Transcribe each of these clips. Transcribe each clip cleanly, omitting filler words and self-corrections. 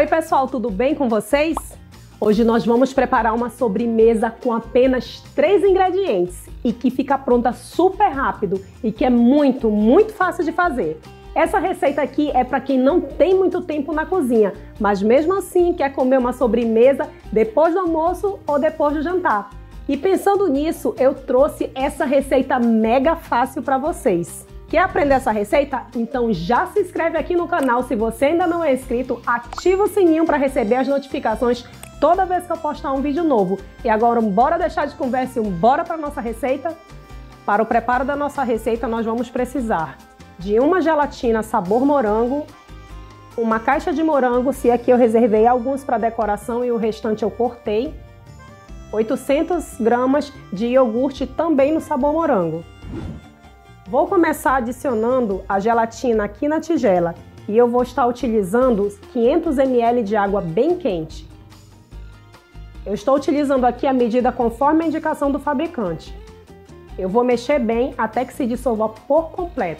Oi pessoal, tudo bem com vocês? Hoje nós vamos preparar uma sobremesa com apenas 3 ingredientes e que fica pronta super rápido e que é muito fácil de fazer. Essa receita aqui é para quem não tem muito tempo na cozinha, mas mesmo assim quer comer uma sobremesa depois do almoço ou depois do jantar. E pensando nisso, eu trouxe essa receita mega fácil para vocês. Quer aprender essa receita? Então já se inscreve aqui no canal se você ainda não é inscrito, ativa o sininho para receber as notificações toda vez que eu postar um vídeo novo. E agora bora deixar de conversa e bora para nossa receita? Para o preparo da nossa receita nós vamos precisar de uma gelatina sabor morango, uma caixa de morango, se aqui eu reservei alguns para decoração e o restante eu cortei, 800 gramas de iogurte também no sabor morango. Vou começar adicionando a gelatina aqui na tigela e eu vou estar utilizando 500 ml de água bem quente. Eu estou utilizando aqui a medida conforme a indicação do fabricante. Eu vou mexer bem até que se dissolva por completo.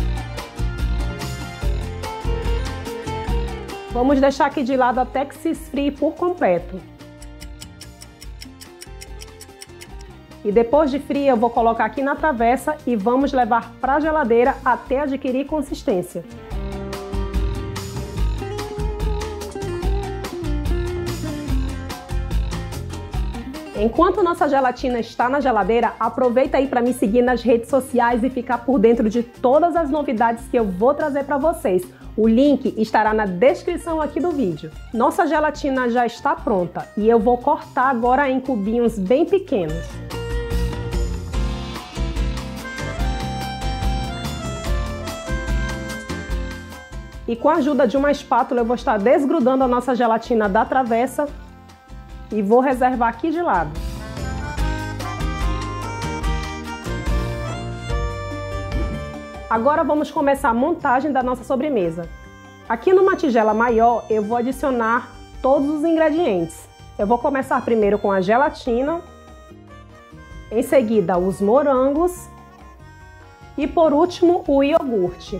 Vamos deixar aqui de lado até que se esfrie por completo. E depois de fria eu vou colocar aqui na travessa e vamos levar para a geladeira até adquirir consistência. Enquanto nossa gelatina está na geladeira, aproveita aí para me seguir nas redes sociais e ficar por dentro de todas as novidades que eu vou trazer para vocês. O link estará na descrição aqui do vídeo. Nossa gelatina já está pronta e eu vou cortar agora em cubinhos bem pequenos. E com a ajuda de uma espátula eu vou estar desgrudando a nossa gelatina da travessa e vou reservar aqui de lado. Agora vamos começar a montagem da nossa sobremesa. Aqui numa tigela maior eu vou adicionar todos os ingredientes. Eu vou começar primeiro com a gelatina, em seguida os morangos e por último o iogurte.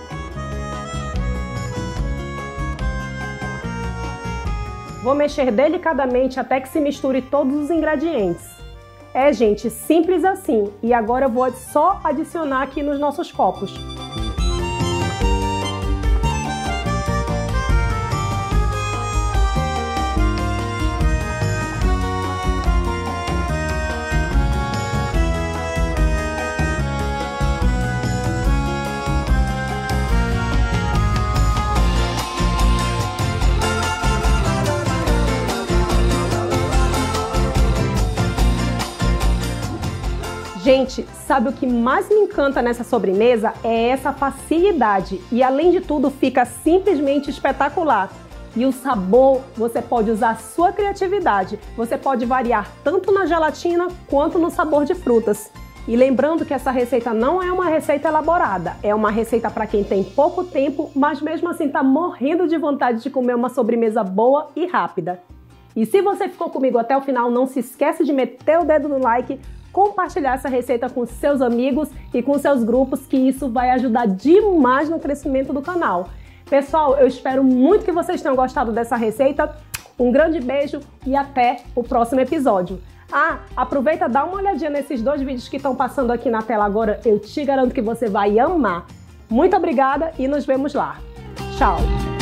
Vou mexer delicadamente até que se misture todos os ingredientes. É, gente, simples assim. E agora eu vou só adicionar aqui nos nossos copos. Gente, sabe o que mais me encanta nessa sobremesa? É essa facilidade e além de tudo fica simplesmente espetacular. E o sabor, você pode usar a sua criatividade, você pode variar tanto na gelatina quanto no sabor de frutas. E lembrando que essa receita não é uma receita elaborada, é uma receita para quem tem pouco tempo, mas mesmo assim está morrendo de vontade de comer uma sobremesa boa e rápida. E se você ficou comigo até o final, não se esquece de meter o dedo no like, compartilhar essa receita com seus amigos e com seus grupos, que isso vai ajudar demais no crescimento do canal. Pessoal, eu espero muito que vocês tenham gostado dessa receita. Um grande beijo e até o próximo episódio. Ah, aproveita, dá uma olhadinha nesses 2 vídeos que estão passando aqui na tela agora. Eu te garanto que você vai amar. Muito obrigada e nos vemos lá. Tchau!